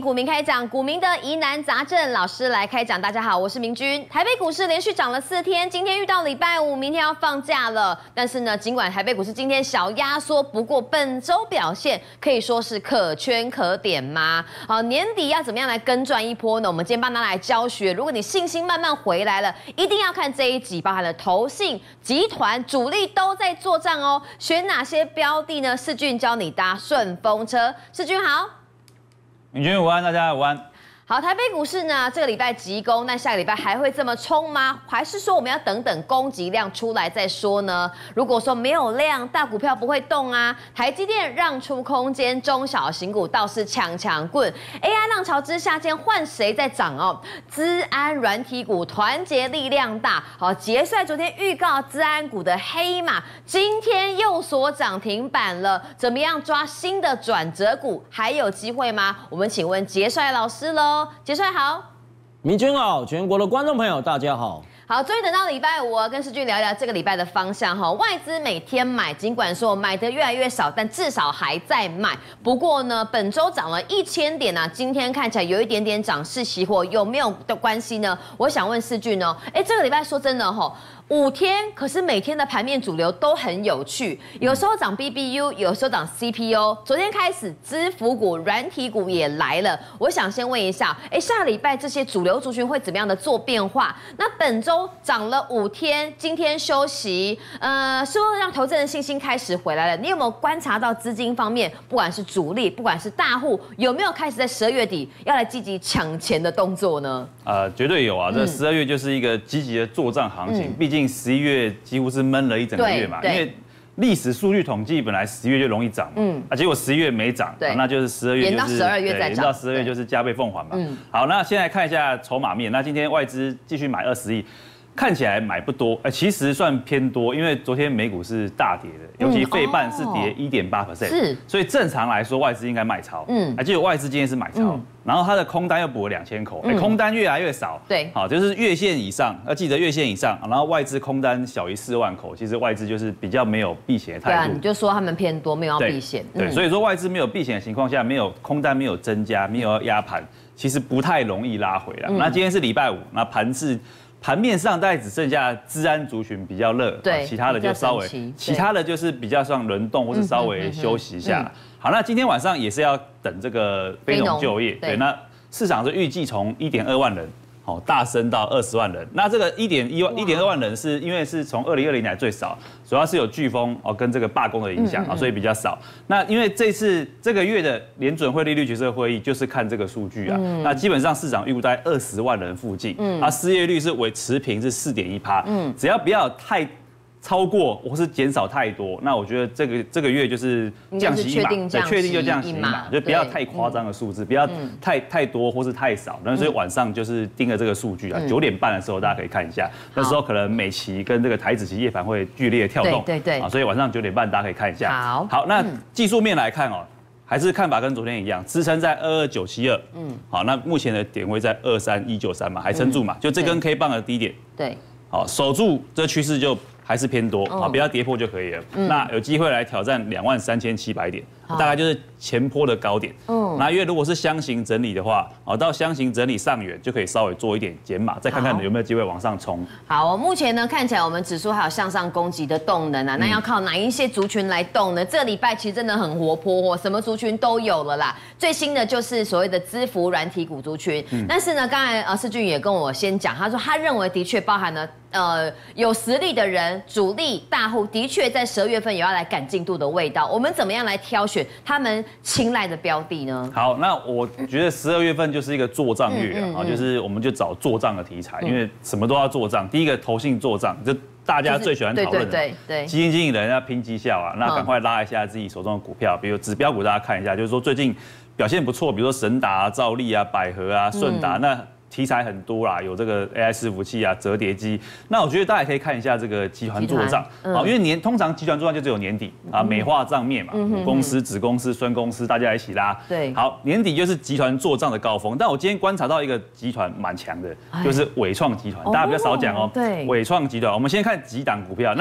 股民开讲，股民的疑难杂症老师来开讲。大家好，我是明君。台北股市连续涨了4天，今天遇到礼拜五，明天要放假了。但是呢，尽管台北股市今天小压缩，不过本周表现可以说是可圈可点吗？好，年底要怎么样来跟赚一波呢？我们今天帮大家来教学。如果你信心慢慢回来了，一定要看这一集，包含了投信、集团、主力都在作战哦。选哪些标的呢？世俊教你搭顺风车。世俊好。 明君午安，大家午安。 好，台北股市呢，这个礼拜急攻，那下个礼拜还会这么冲吗？还是说我们要等等供给量出来再说呢？如果说没有量，大股票不会动啊。台积电让出空间，中小型股倒是强棍。AI 浪潮之下，今天换谁在涨哦？资安软体股团结力量大。好，杰帅昨天预告资安股的黑马，今天又锁涨停板了。怎么样抓新的转折股？还有机会吗？我们请问杰帅老师喽。杰帅好， 明君好，全国的观众朋友大家好。 好，终于等到礼拜五，跟世俊聊聊这个礼拜的方向哈。外资每天买，尽管说买的越来越少，但至少还在买。不过呢，本周涨了1000点啊，今天看起来有一点点涨势熄火，有没有的关系呢？我想问世俊哦，这个礼拜说真的哈。5天，可是每天的盘面主流都很有趣，有时候涨 BBU， 有时候涨 CPO。昨天开始，资服股、软体股也来了。我想先问一下，下礼拜这些主流族群会怎么样的做变化？那本周涨了5天，今天休息，是不是让投资人信心开始回来了？你有没有观察到资金方面，不管是主力，不管是大户，有没有开始在12月底要来积极抢钱的动作呢？ 绝对有啊！这12月就是一个积极的作战行情，毕竟11月几乎是闷了一整个月嘛，因为历史数据统计本来11月就容易涨嘛，结果11月没涨，那就是12月延到12月再涨， 延到12月就是加倍奉还嘛。好，那现在看一下筹码面，那今天外资继续买20亿。看起来买不多，其实算偏多，因为昨天美股是大跌的，尤其费半是跌1.8%，是，所以正常来说外资应该卖超，结果外资今天是买超，然后它的空单又补了2000口，空单越来越少， 对， 好，就是月线以上，要记得月线以上，然后外资空单小于4万口，其实外资就是比较没有避险的态度， 对啊，你就说他们偏多，没有要避险， 对，所以说外资没有避险的情况下，没有空单没有增加，没有要压盘，其实不太容易拉回来。那今天是礼拜五，那盘面上大概只剩下资安族群比较热， 对， 其他的就稍微，其他的就是比较像轮动或是稍微休息一下。好，那今天晚上也是要等这个非农就业，对，那市场是预计从1.2万人。好，大升到20万人。那这个1.2万人是因为是从2020年来最少，主要是有飓风跟这个罢工的影响所以比较少。那因为这个月的联准会利率决策会议就是看这个数据啊，那基本上市场预估在20万人附近，失业率是持平是4.1%，只要不要太超过或是减少太多，那我觉得这个月就是降息一码，对，确定就降息一码，就不要太夸张的数字，不要太多或是太少。那所以晚上就是盯着这个数据啊，9点半的时候大家可以看一下，那时候可能美期跟这个台指期夜盘会剧烈跳动，对，所以晚上9点半大家可以看一下。好，那技术面来看哦。还是看法跟昨天一样，支撑在22972，好，那目前的点位在23193嘛，还撑住嘛，就这根 K 棒的低点，对，好，守住这趋势就还是偏多，好，不要跌破就可以了。那有机会来挑战23700点，大概就是前波的高点。那因为如果是箱型整理的话，到箱型整理上缘就可以稍微做一点减码，再看看有没有机会往上冲。 好，目前呢看起来我们指数还有向上攻击的动能啊，那要靠哪一些族群来动呢？这个礼拜其实真的很活泼什么族群都有了啦。最新的就是所谓的资服软体股族群，但是呢，刚才世俊也跟我先讲，他说他认为的确包含了有实力的人、主力大户，的确在12月份也要来赶进度的味道。我们怎么样来挑选他们青睐的标的呢？ 好，那我觉得12月份就是一个做账月啊，就是我们就找做账的题材，因为什么都要做账。第一个投信做账，就大家最喜欢讨论的，对，基金经理人要拼绩效啊，那赶快拉一下自己手中的股票，比如指标股大家看一下，就是说最近表现不错，比如说神达、兆利啊、百合啊、顺达那。题材很多啦，有这个 AI 伺服器啊、折叠机。那我觉得大家也可以看一下这个集团做账，因为通常集团做账就只有年底啊，美化账面嘛，母公司、子公司、孙公司大家一起拉。对，好，年底就是集团做账的高峰。但我今天观察到一个集团蛮强的，就是伟创集团，大家比较少讲哦。对，伟创集团，我们先看几档股票。那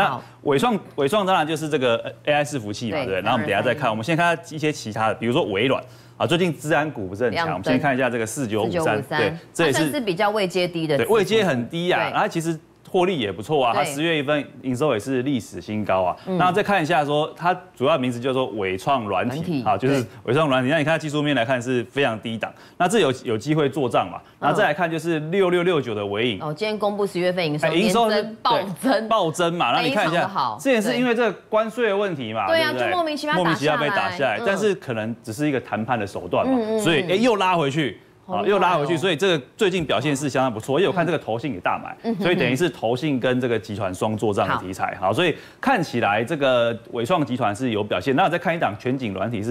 伟创当然就是这个 AI 伺服器嘛，对不对？然后我们等一下再看，我们先看一些其他的，比如说微软啊，最近资安股不是很强，我们先看一下这个4953，对， 这也是比较位阶低的， 对，位阶很低啊，然后其实获利也不错啊，它10月1份营收也是历史新高啊。那再看一下说，它主要名字叫做伟创软体啊，就是伟创软体。那你看技术面来看是非常低档，那这有机会做账嘛？然后再来看就是6669的微影， 哦，今天公布10月份营收暴增嘛。然后你看一下，之前是因为这个关税的问题嘛， 对啊，就莫名其妙被打下来，但是可能只是一个谈判的手段嘛，所以又拉回去。好，又拉回去，所以这个最近表现是相当不错。因为我看这个投信也大买，所以等于是投信跟这个集团双作战的题材。好，所以看起来这个伟创集团是有表现。那再看一档全景软体是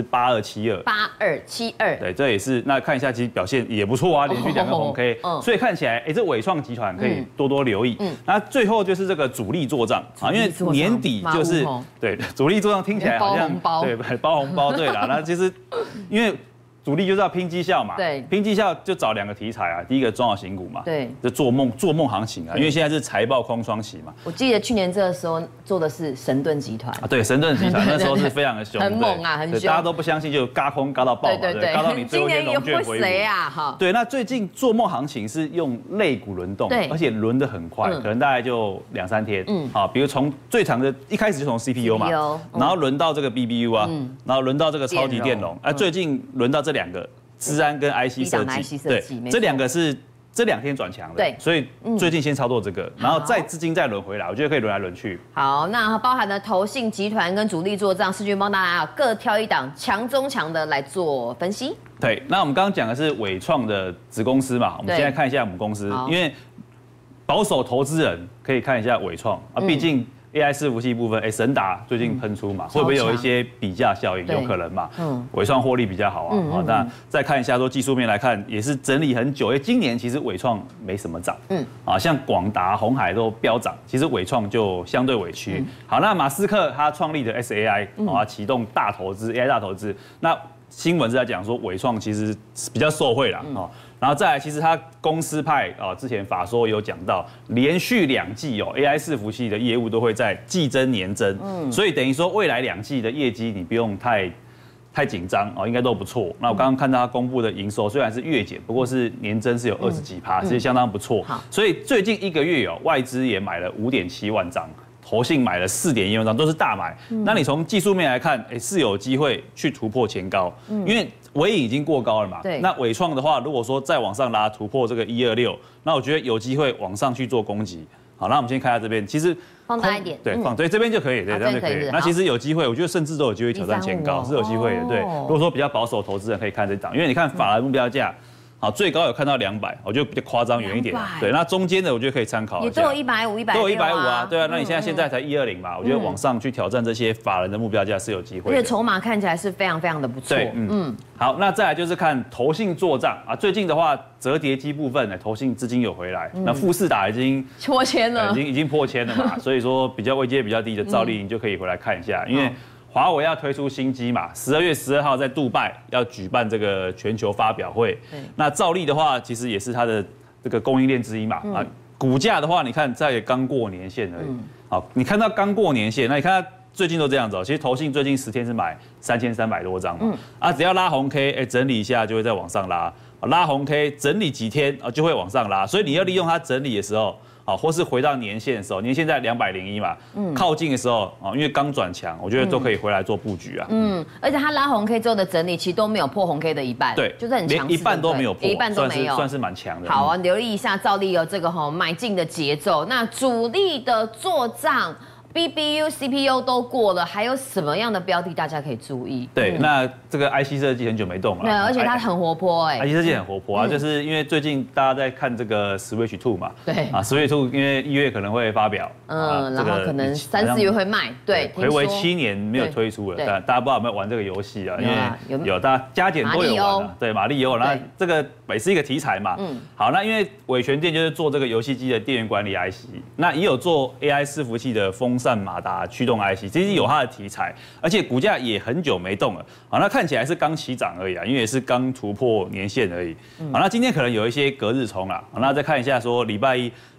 8272，对，这也是那看一下，其实表现也不错啊，连续2个红 K，所以看起来这伟创集团可以多多留意。那最后就是这个主力做账啊，因为年底就是对主力做账听起来好像对包红包对啦，那其实因为。主力就是要拼绩效嘛，对，拼绩效就找2个题材啊，第一个中小型股嘛，对，就做梦行情啊，因为现在是财报空窗期嘛。 我记得去年这个时候做的是神盾集团啊，对，神盾集团那时候是非常的凶， 很猛啊，很凶， 大家都不相信，就嘎空嘎到爆嘛，对，嘎到你最后一天龙卷回谁啊？哈， 对，那最近做梦行情是用类股轮动，而且轮得很快，可能大概就2、3天，好，比如从最长的一开始就从 CPU 嘛，然后轮到这个 BBU 啊，然后轮到这个超级电容，最近轮到这2个。资安跟 IC 设计，对，这2个是这2天转强的，对，所以最近先操作这个，然后再资金再轮回来，我觉得可以轮来轮去。 好，那包含了投信集团跟主力做账，世军帮大家各挑一档强中强的来做分析。 对，那我们刚刚讲的是伟创的子公司嘛，我们现在看一下母公司，因为保守投资人可以看一下伟创啊，毕竟。AI 伺服器部分，神达最近喷出嘛，会不会有一些比价效应？有可能嘛。伟创获利比较好啊。那再看一下说技术面来看，也是整理很久。因为今年其实伟创没什么涨，像广达、鸿海都飙涨，其实伟创就相对委屈。好，那马斯克他创立的 SAI 启动大投资 AI 大投资，那新闻是在讲说伟创其实比较受惠啦。然后再来，其实他公司派之前法说有讲到，连续2季AI 伺服器的业务都会在季增年增，所以等于说未来2季的业绩你不用太紧张应该都不错。那我刚刚看到他公布的营收虽然是月减，不过是年增是有20几%，其实相当不错。所以最近1个月外资也买了5.7万张。投信买了4.1万张，都是大买。那你从技术面来看，是有机会去突破前高，因为伟影已经过高了嘛。那伟创的话，如果说再往上拉，突破这个126，那我觉得有机会往上去做攻击。好，那我们先看一下这边，其实放大一点， 对，对这边就可以，对，这样就可以。那其实有机会，我觉得甚至都有机会挑战前高，是有机会的。对，如果说比较保守投资人可以看这档，因为你看法人目标价。好，最高有看到200，我觉得比较夸张远一点。对，那中间的我觉得可以参考一下。 也都有150、160， 都有150啊。对啊，那你现在才120嘛，我觉得往上去挑战这些法人的目标价是有机会的。 而且筹码看起来是非常非常的不错。 对，好，那再来就是看投信做账啊。最近的话，折叠机部分投信资金有回来，那富士达已经破千了， 已经破千了嘛，所以说比较位阶比较低的兆利，你就可以回来看一下，因为。华为要推出新机嘛，12月12号在杜拜要举办这个全球发表会。那兆利的话，其实也是它的这个供应链之一嘛。股价的话，你看在刚过年线而已。好，你看到刚过年线，那你看它最近都这样子。其实投信最近10天是买3300多张嘛。只要拉红 K， 整理一下就会再往上拉。拉红 K 整理几天就会往上拉，所以你要利用它整理的时候。或是回到年线的时候，年线在201嘛，靠近的时候因为刚转强，我觉得都可以回来做布局啊。 而且它拉红 K 之后的整理，其实都没有破红 K 的一半， 对， 就是很强势， 连一半都没有破， 一半都没有， 算是蛮强的。 好啊，留意一下兆利有这个买进的节奏。那主力的做账。BBU、CPU 都过了，还有什么样的标的大家可以注意？ 对，那这个 IC 设计很久没动了， 对，而且它很活泼 IC 设计很活泼啊，就是因为最近大家在看这个 Switch 2嘛， 对 ，Switch 2因为1月可能会发表， 然后可能3、4月会卖，对， 睽违7年没有推出了，但大家不知道有没有玩这个游戏啊？因为有大家加减都有玩啊，对，马里欧，那这个也是一个题材嘛，好，那因为伟全电就是做这个游戏机的电源管理 IC， 那也有做 AI 伺服器的风扇马达驱动 IC， 其实有它的题材，而且股价也很久没动了。好，那看起来是刚起涨而已啊，因为也是刚突破年线而已。好，那今天可能有一些隔日冲啊。好，那再看一下说礼拜一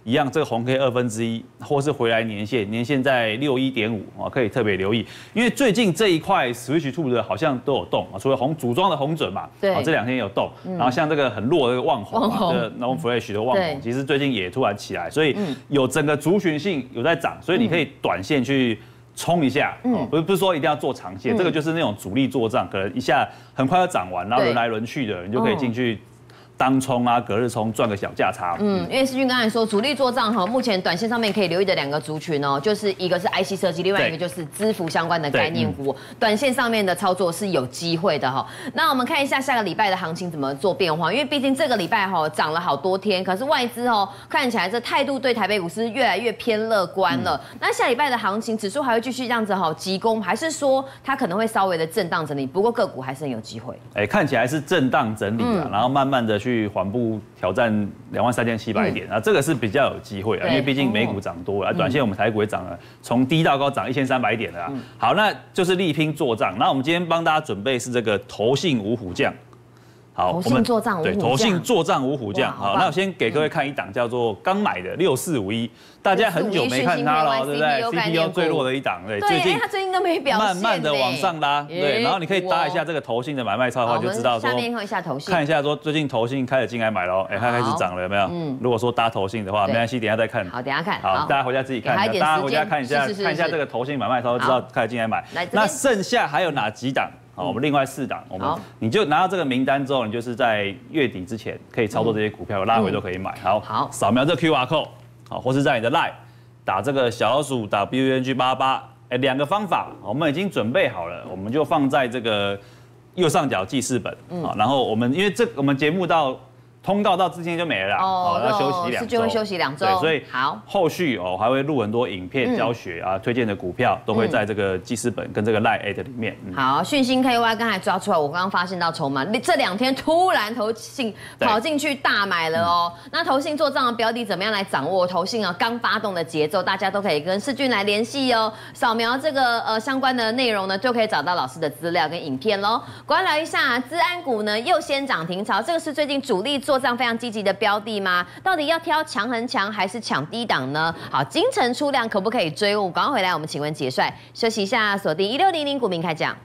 一样这个红 K 1/2，或是回来年线在61.5啊，可以特别留意，因为最近这一块 Switch 2的好像都有动啊，除了组装的红准嘛， 对， 这2天有动，然后像这个很弱的这个旺宏啊，这个 Non Flash 的旺宏，其实最近也突然起来，所以有整个族群性有在涨，所以你可以短线去冲一下，不是说一定要做长线，这个就是那种主力做账，可能一下很快要涨完，然后轮来轮去的，你就可以进去。当冲啊，隔日冲赚个小价差。 因为世俊刚才说主力做账哈，目前短线上面可以留意的2个族群哦，就是一个是 IC 设计，另外一个就是支付相关的概念股。短线上面的操作是有机会的哈。那我们看一下下个礼拜的行情怎么做变化，因为毕竟这个礼拜哈涨了好多天，可是外资哦看起来这态度对台北股市越来越偏乐观了。那下礼拜的行情指数还会继续这样子哈急攻，还是说它可能会稍微的震荡整理？不过个股还是很有机会。 看起来是震荡整理啊，然后慢慢的去缓步挑战23,700点啊，这个是比较有机会啊，因为毕竟美股涨多了，短线我们台股也涨了，从低到高涨1300点了啊。好，那就是力拼做账。那我们今天帮大家准备是这个投信五虎将。好， 投信做账五虎将， 对，投信做账五虎将。好，那我先给各位看一档叫做刚买的6451，大家很久没看它了，对不对 ？CPU 最弱的一档，对， 它最近都没表现， 慢慢的往上拉，对，然后你可以搭一下这个投信的买卖操的话，就知道说， 下面看一下投信， 看一下说最近投信开始进来买喽，它开始涨了，有没有？如果说搭投信的话，没关系，等一下再看。 好，等一下看。 好，大家回家自己看一下，大家回家看一下，看一下这个投信买卖操，就知道开始进来买。那剩下还有哪几档？好，我们另外4档，你就拿到这个名单之后，你就是在月底之前可以操作这些股票，拉回都可以买。好，扫描这 QR code， 好，或是在你的 LINE 打这个小老鼠WNG88，2个方法我们已经准备好了，我们就放在这个右上角记事本，然后我们因为我们节目通告到今天就没了啦，要休息2周， 就会休息2周， 对，所以好， 后续还会录很多影片教学啊，推荐的股票都会在这个记事本跟这个 LINE@ 里面。 好，讯星 KY 刚才抓出来，我刚刚发现到筹码，这2天突然投信跑进去大买了哦。那投信做账的标的怎么样来掌握投信刚发动的节奏？大家都可以跟世俊来联系哦，扫描这个相关的内容呢，就可以找到老师的资料跟影片喽。观聊一下，资安股呢又先涨停潮，这个是最近主力做账非常积极的标的吗？到底要挑强很强还是抢低档呢？好，精诚出量可不可以追问？赶快回来，我们请问杰帅。休息一下，锁定1600股民开讲。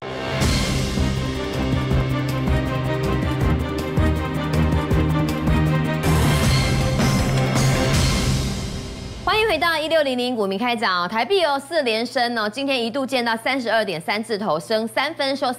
欢迎回到1600股民开讲，台币有4连升哦，今天一度见到32.3字头，升3分，收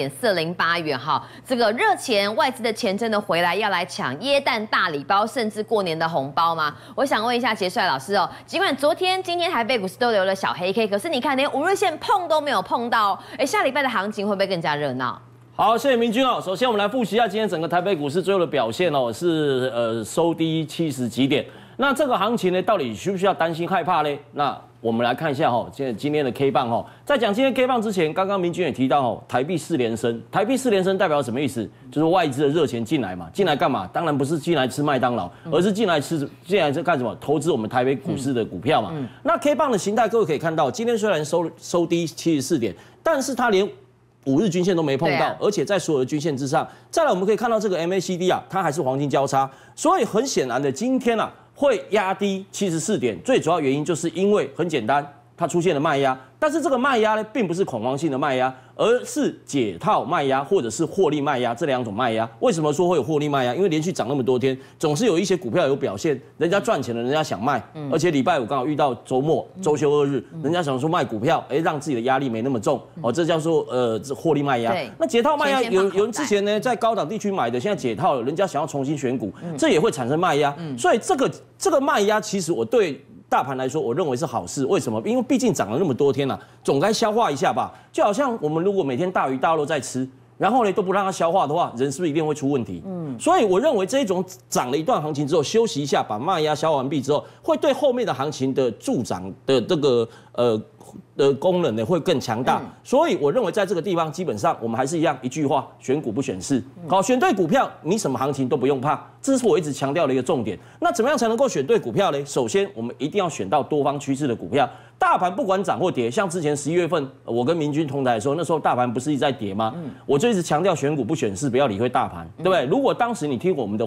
32.408元哈。这个热钱外资的钱真的回来要来抢耶诞大礼包，甚至过年的红包吗？我想问一下杰帅老师哦，尽管昨天、今天台北股市都留了小黑 K， 可是你看连5日线碰都没有碰到，下礼拜的行情会不会更加热闹？ 好，谢谢明君哦。首先我们来复习一下今天整个台北股市最后的表现哦，是收低70几点。那这个行情呢，到底需不需要担心害怕呢？那我们来看一下今天的 K 棒在讲今天 K 棒之前，刚刚明君也提到台币4连升，台币4连升代表什么意思？就是外资的热钱进来嘛，进来干嘛？当然不是进来吃麦当劳，而是进来干什么？投资我们台北股市的股票嘛。那 K 棒的形态，各位可以看到，今天虽然收低74点，但是它连5日均线都没碰到，而且在所有的均线之上。再来，我们可以看到这个 MACD 它还是黄金交叉，所以很显然的，今天会压低74点，最主要原因就是因为很简单，它出现了卖压，但是这个卖压呢，并不是恐慌性的卖压，而是解套卖压或者是获利卖压这2种卖压。为什么说会有获利卖压？因为连续涨那么多天，总是有一些股票有表现，人家赚钱了，人家想卖，而且礼拜5刚好遇到周末，周休2日，人家想说卖股票，让自己的压力没那么重，这叫做获利卖压。那解套卖压，有人之前呢在高档地区买的，现在解套了，人家想要重新选股，这也会产生卖压。所以这个卖压，其实我对大盘来说，我认为是好事。为什么？因为毕竟涨了那么多天了，总该消化一下吧。就好像我们如果每天大鱼大肉在吃，然后呢都不让它消化的话，人是不是一定会出问题？所以我认为这种涨了一段行情之后，休息一下，把卖压消化完毕之后，会对后面的行情的助涨的这个功能呢会更强大。所以我认为在这个地方，基本上我们还是一样一句话：选股不选市。好，选对股票，你什么行情都不用怕，这是我一直强调的一个重点。那怎么样才能够选对股票呢？首先，我们一定要选到多方趋势的股票。大盘不管涨或跌，像之前11月份，我跟明君同台的时候，那时候大盘不是一直在跌吗？我就一直强调选股不选市，不要理会大盘，对不对？如果当时你听我们的话，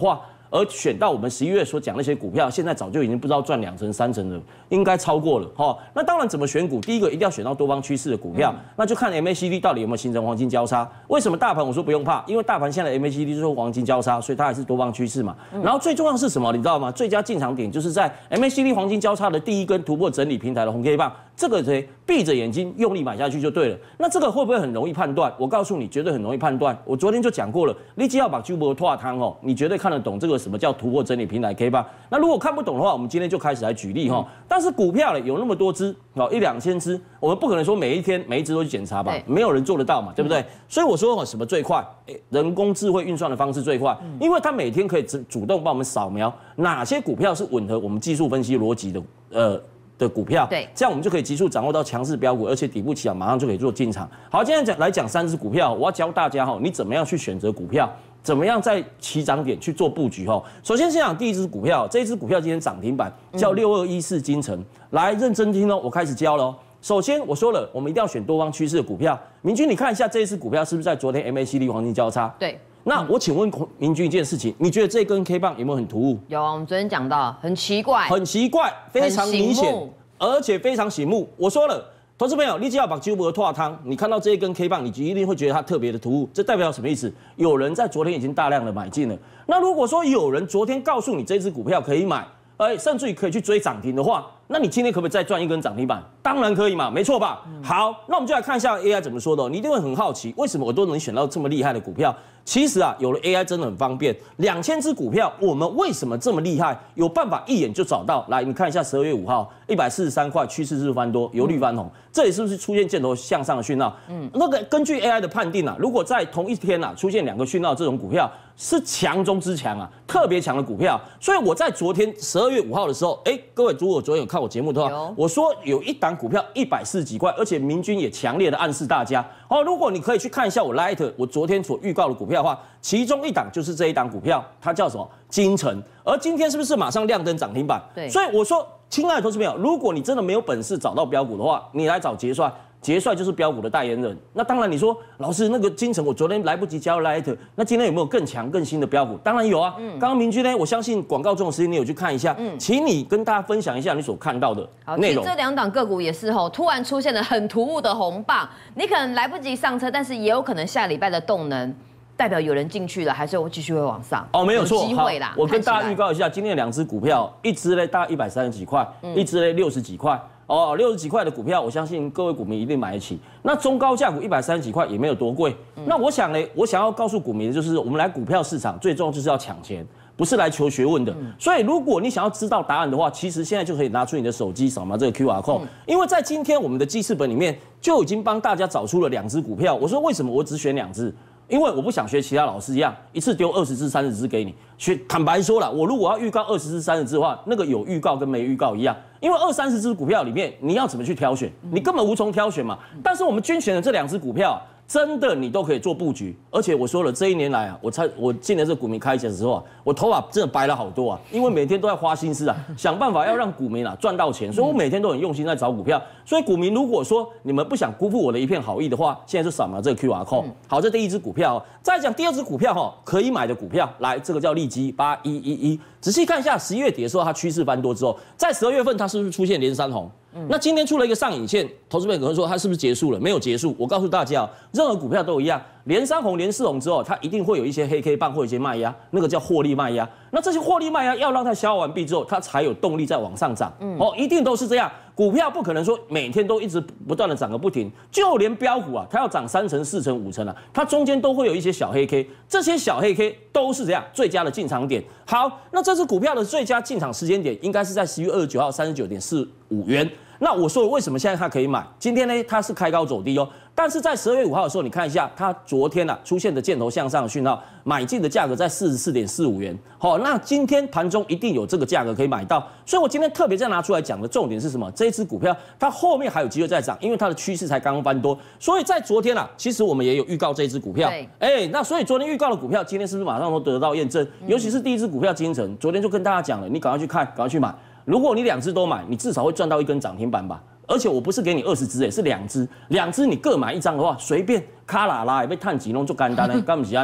而选到我们11月所讲那些股票，现在早就已经不知道赚2成3成了，应该超过了哈。那当然怎么选股？第一个一定要选到多方趋势的股票，那就看 MACD 到底有没有形成黄金交叉。为什么大盘我说不用怕？因为大盘现在的 MACD 就是黄金交叉，所以它还是多方趋势嘛。然后最重要的是什么？你知道吗？最佳进场点就是在 MACD 黄金交叉的第一根突破整理平台的红 K 棒，这个谁闭着眼睛用力买下去就对了。那这个会不会很容易判断？我告诉你，绝对很容易判断。我昨天就讲过了，你只要把鸠博拓汤哦，你绝对看得懂这个什么叫突破整理平台 K 棒。那如果看不懂的话，我们今天就开始来举例哈。但是股票呢有那么多只哦，1、2千只，我们不可能说每一天每一只都去检查吧，没有人做得到嘛，对不对？所以我说什么最快？人工智慧运算的方式最快，因为它每天可以主动帮我们扫描哪些股票是吻合我们技术分析逻辑的股票， 对， 这样我们就可以急速掌握到强势标股，而且底部起涨马上就可以做进场。好，今天来讲3只股票，我要教大家你怎么样去选择股票，怎么样在起涨点去做布局首先先讲第一只股票，这一只股票今天涨停板叫6214金城，来认真听我开始教了首先我说了，我们一定要选多方趋势的股票。明君，你看一下这一只股票是不是在昨天 MACD 黄金交叉？ 对。 那我请问明君一件事情，你觉得这根 K 棒有没有很突兀？ 有啊，我们昨天讲到，很奇怪， 很奇怪，非常明显，而且非常醒目。我说了，投资朋友，你只要把鸠博拓汤，你看到这一根 K 棒，你就一定会觉得它特别的突兀。这代表什么意思？有人在昨天已经大量的买进了。那如果说有人昨天告诉你这支股票可以买，甚至于可以去追涨停的话，那你今天可不可以再赚一根涨停板？当然可以嘛，没错吧？好，那我们就来看一下 AI 怎么说的。你一定会很好奇，为什么我都能选到这么厉害的股票？其实有了 AI 真的很方便。2000只股票，我们为什么这么厉害？有办法一眼就找到。来，你看一下12月5号143块，趋势是翻多，由绿翻红，这里是不是出现箭头向上的讯号？那个根据 AI 的判定如果在同一天出现2个讯号，这种股票是强中之强特别强的股票。所以我在昨天12月5号的时候，各位如果昨天有看我节目的话，我说有一档股票140几块，而且明君也强烈的暗示大家，如果你可以去看一下我 Light 我昨天所预告的股票的话，其中一档就是这一档股票，它叫什么？金城。而今天是不是马上亮灯涨停板？ 对。 所以我说，亲爱的投资朋友，如果你真的没有本事找到标股的话，你来找杰帅。杰帅就是标股的代言人。那当然，你说老师那个金城，我昨天来不及教 Light， 那今天有没有更强更新的标股？当然有啊。刚刚明君呢，我相信广告这种时间你有去看一下，请你跟大家分享一下你所看到的内容。 其实这2档个股也是突然出现了很突兀的红棒，你可能来不及上车，但是也有可能下礼拜的动能代表有人进去了，还是继续会往上？ 没有错， 机会啦。 我跟大家预告一下，今天2只股票，一只呢大概130几块，一只呢60几块。60几块的股票，我相信各位股民一定买得起。那中高价股130几块也没有多贵。那我想呢，我想要告诉股民的就是，我们来股票市场最重要就是要抢钱，不是来求学问的。所以如果你想要知道答案的话，其实现在就可以拿出你的手机扫描这个 QR code，因为在今天我们的记事本里面就已经帮大家找出了2只股票。我说为什么我只选2只？因为我不想学其他老师一样，一次丢20只、30只给你。坦白说了，我如果要预告20只、30只的话，那个有预告跟没预告一样。因为20、30只股票里面，你要怎么去挑选？你根本无从挑选嘛。但是我们均选的这2只股票，真的你都可以做布局。而且我说了，这1年来我进了这股民开启的时候我头发真的白了好多因为每天都在花心思想办法要让股民赚到钱，所以我每天都很用心在找股票。所以股民如果说你们不想辜负我的一片好意的话，现在就扫描这个 QR code。好，这第1只股票再讲第2只股票可以买的股票，来，这个叫利基8111。仔细看一下11月底的时候，它趋势翻多之后，在12月份它是不是出现连三红？那今天出了一个上影线，投资朋友可能说它是不是结束了？没有结束。我告诉大家任何股票都一样，连三红、连四红之后，它一定会有一些黑 K 棒或一些卖压，那个叫获利卖压。那这些获利卖压要让它消化完毕之后，它才有动力再往上涨。一定都是这样。股票不可能说每天都一直不断的涨个不停，就连标股它要涨3成、4成、5成它中间都会有一些小黑 K， 这些小黑 K 都是这样最佳的进场点。好，那这只股票的最佳进场时间点应该是在11月29号39.45元。那我说为什么现在它可以买？今天呢，它是开高走低但是在12月5号的时候，你看一下它昨天出现的箭头向上的讯号，买进的价格在44.45元。那今天盘中一定有这个价格可以买到。所以我今天特别再拿出来讲的重点是什么？这一只股票它后面还有机会再涨，因为它的趋势才刚刚翻多。所以在昨天其实我们也有预告这一只股票。那所以昨天预告的股票，今天是不是马上都得到验证？尤其是第1只股票金城，昨天就跟大家讲了，你赶快去看，赶快去买。如果你2只都买，你至少会赚到1根涨停板吧。而且我不是给你20只，是2只，2只你各买1张的话，随便卡啦啦也被探几弄就简单呢，干不起呢？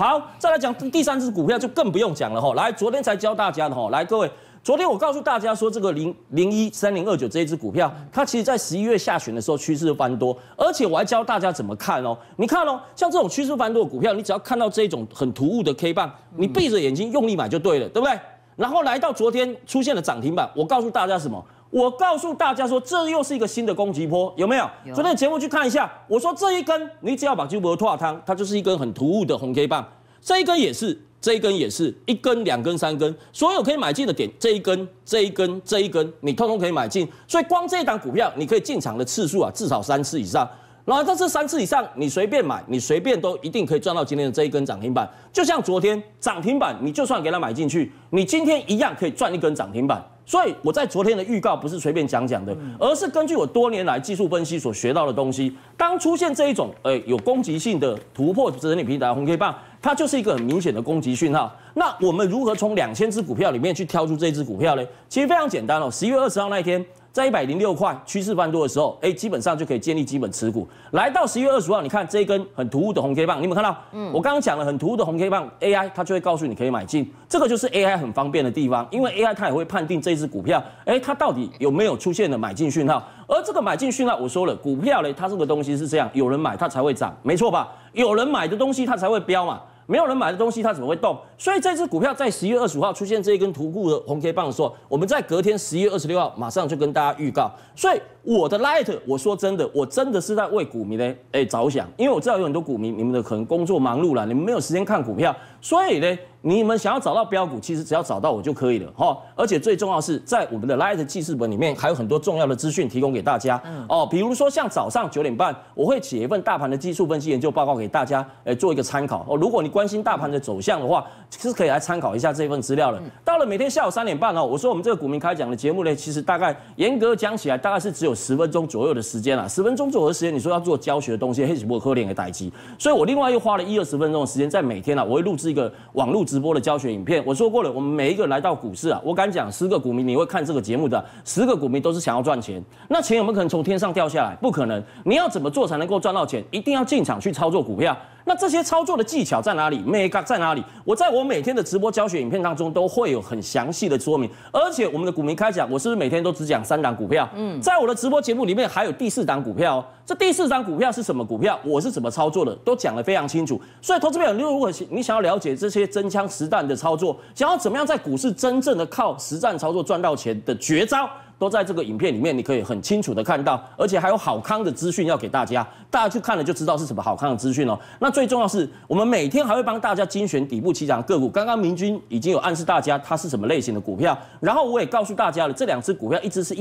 好，再来讲第3支股票就更不用讲了哈。来，昨天才教大家的哈，来各位。昨天我告诉大家说，这个0013029这一支股票，它其实在11月下旬的时候趋势翻多，而且我还教大家怎么看哦。你看哦，像这种趋势翻多的股票，你只要看到这种很突兀的 K 棒，你闭着眼睛用力买就对了，对不对？然后来到昨天出现了涨停板，我告诉大家什么？我告诉大家说，这又是一个新的攻击波，有没有？昨天的节目去看一下，我说这一根，你只要把金箔拓汤，它就是一根很突兀的红 K 棒，这一根也是。这一根也是1根、2根、3根，所有可以买进的点，这一根、这一根、这一根，你通通可以买进。所以光这一档股票，你可以进场的次数啊，至少3次以上。然后在这3次以上，你随便买，你随便都一定可以赚到今天的这一根涨停板。就像昨天涨停板，你就算给它买进去，你今天一样可以赚1根涨停板。所以我在昨天的预告不是随便讲的，而是根据我多年来技术分析所学到的东西。当出现这一种有攻击性的突破整理平台红 K 棒，它就是一个很明显的攻击讯号。那我们如何从2000只股票里面去挑出这支股票呢？其实非常简单哦。11月20号那一天，在106块趋势翻多的时候，基本上就可以建立基本持股。来到11月25号，你看这一根很突兀的红 K 棒，你有没有看到？我刚刚讲了很突兀的红 K 棒 ，AI 它就会告诉你可以买进，这个就是 AI 很方便的地方，因为 AI 它也会判定这支股票，它到底有没有出现了买进讯号。而这个买进讯号，我说了，股票呢，它这个东西是这样，有人买它才会涨，没错吧？有人买的东西它才会飙嘛。没有人买的东西，它怎么会动？所以这支股票在11月25号出现这一根突兀的红 K 棒的时候，我们在隔天11月26号马上就跟大家预告。所以我的 Light， 我说真的，我真的是在为股民呢着想，因为我知道有很多股民，你们的可能工作忙碌了，你们没有时间看股票，所以呢，你们想要找到标股，其实只要找到我就可以了哈。而且最重要的是，在我们的 Light 记事本里面还有很多重要的资讯提供给大家比如说像早上9点半，我会写一份大盘的技术分析研究报告给大家做一个参考如果你关心大盘的走向的话，是可以来参考一下这份资料了。到了每天下午3点半我说我们这个股民开讲的节目呢，其实大概严格讲起来，大概是只有10分钟左右的时间啦。10分钟左右的时间，你说要做教学的东西，是不可能的代志。所以我另外又花了20分钟的时间，在每天我会录制一个网络直播的教学影片。我说过了，我们每一个来到股市我敢讲，10个股民你会看这个节目的10个股民都是想要赚钱。那钱有没有可能从天上掉下来？不可能。你要怎么做才能够赚到钱？一定要进场去操作股票。那这些操作的技巧在哪里？美感在哪里？我在我每天的直播教学影片当中都会有很详细的说明。而且我们的股民开讲，我是不是每天都只讲3档股票？在我的直播节目里面还有第4档股票这第4档股票是什么股票？我是怎么操作的？都讲得非常清楚。所以投资朋友，如果你想要了解这些真枪实弹的操作，想要怎么样在股市真正的靠实战操作赚到钱的绝招，都在这个影片里面，你可以很清楚的看到，而且还有好康的资讯要给大家，大家去看了就知道是什么好康的资讯那最重要是我们每天还会帮大家精选底部起涨个股。刚刚明君已经有暗示大家它是什么类型的股票，然后我也告诉大家了，这2只股票一只是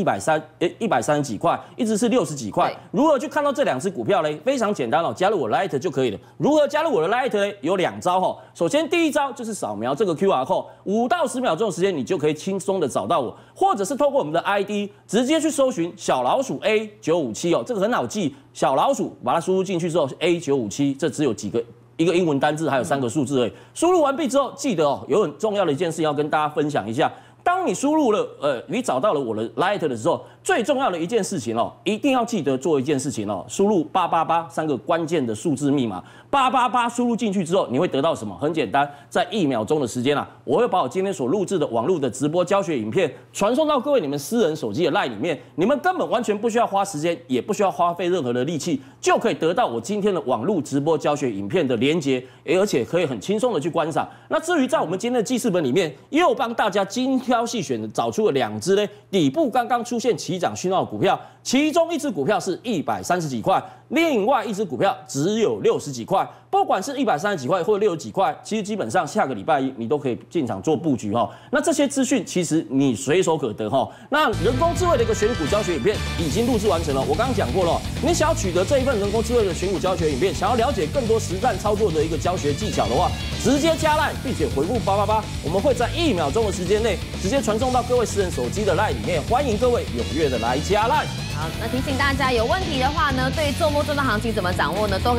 130几块，一只是60几块。如何去看到这2只股票呢？非常简单加入我 Light 就可以了。如何加入我的 Light 呢？有2招首先第一招就是扫描这个 QR code，5到10秒钟的时间，你就可以轻松的找到我，或者是透过我们的 ID 直接去搜寻小老鼠 A957这个很好记，小老鼠把它输入进去之后 A957，这只有一个英文单字，还有3个数字而已。输入完毕之后，记得有很重要的一件事要跟大家分享一下。当你输入了你找到了我的 Light 的时候，最重要的一件事情一定要记得做一件事情输入888，3个关键的数字密码，888输入进去之后，你会得到什么？很简单，在1秒钟的时间我会把我今天所录制的网络的直播教学影片传送到各位你们私人手机的 Line 里面，你们根本完全不需要花时间，也不需要花费任何的力气，就可以得到我今天的网络直播教学影片的连结，而且可以很轻松的去观赏。那至于在我们今天的记事本里面，又帮大家精挑细选的找出了2只底部刚刚出现起涨讯号的股票，其中1只股票是130几块，另外1只股票只有60几块。不管是130几块或者60几块，其实基本上下个礼拜一你都可以进场做布局那这些资讯其实你随手可得那人工智慧的一个选股教学影片已经录制完成了。我刚刚讲过了你想要取得这一份人工智慧的选股教学影片，想要了解更多实战操作的一个教学技巧的话，直接加 Line 并且回复888，我们会在1秒钟的时间内直接传送到各位私人手机的 Line 里面，欢迎各位踊跃的来加 Line。 好，那提醒大家有问题的话呢，对于做梦这段行情怎么掌握呢？都